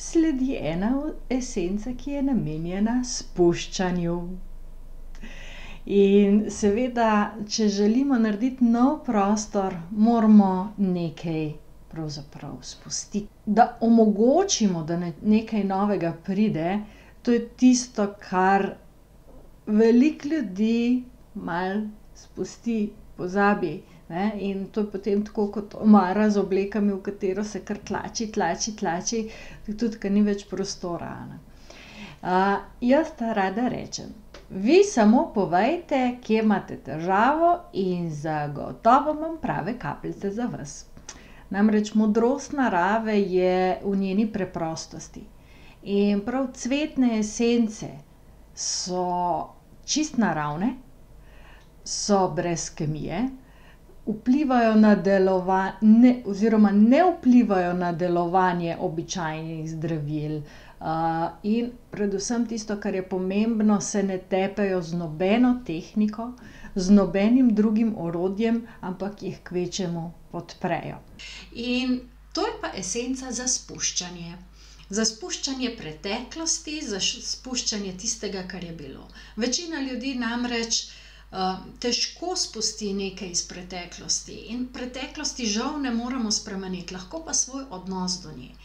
sledi ena esenca, ki je namenjena spuščanju. In seveda, če želimo narediti nov prostor, moramo nekaj pravzaprav spustiti. Da omogočimo, da nekaj novega pride, to je tisto, kar veliko ljudi malo spusti, pozabi, ne, in to je potem tako kot omara z oblekami, v katero se kar tlači, tudi ker ni več prostora, a ne. Jaz rada rečem, vi samo povejte, kje imate težavo, in zagotovo imam prave kapljice za vas. Namreč modrost narave je v njeni preprostosti. In prav cvetne esence so čisto naravne, so brez kemije, vplivajo na oziroma ne vplivajo na delovanje običajnih zdravil, in predvsem tisto, kar je pomembno, se ne tepejo z nobeno tehniko, z nobenim drugim orodjem, ampak jih kvečjemu podprejo. In to je pa esenca za spuščanje. Za spuščanje preteklosti, za spuščanje tistega, kar je bilo. Večina ljudi namreč težko spusti nekaj iz preteklosti in preteklosti žal ne moremo spremeniti, lahko pa svoj odnos do nje.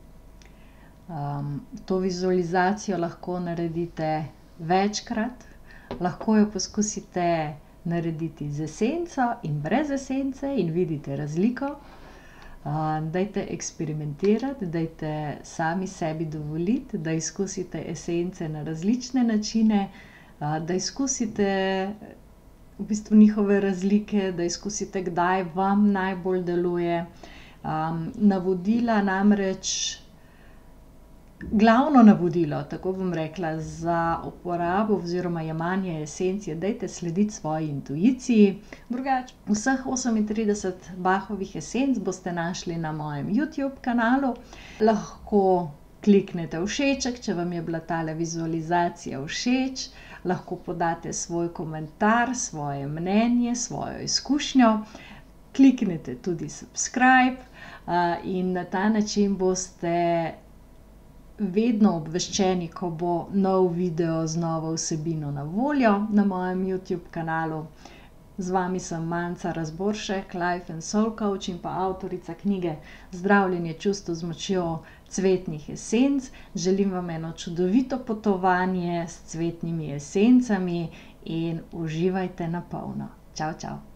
To vizualizacijo lahko naredite večkrat, lahko jo poskusite narediti z esenco in brez esence in vidite razliko. Dajte eksperimentirati, dajte sami sebi dovoliti, da izkusite esence na različne načine, da izkusite v bistvu njihove razlike, da izkusite, kdaj vam najbolj deluje. Navodila namreč, glavno navodilo, tako bom rekla, za uporabo oziroma jemanje esenc je, dajte slediti svoji intuiciji. Drugače, vseh 38 Bachovih esenc boste našli na mojem YouTube kanalu. Lahko kliknete všeček, če vam je bila tale vizualizacija všeč. Lahko podate svoj komentar, svoje mnenje, svojo izkušnjo. Kliknite tudi subscribe, in na ta način boste vedno obveščeni, ko bo nov video z novo vsebino na voljo na mojem YouTube kanalu. Z vami sem Manca Razboršek, Life and Soul Coach in pa avtorica knjige Zdravljenje čustev z močjo cvetnih esenc. Želim vam eno čudovito potovanje s cvetnimi esencami in uživajte na polno. Čau, čau.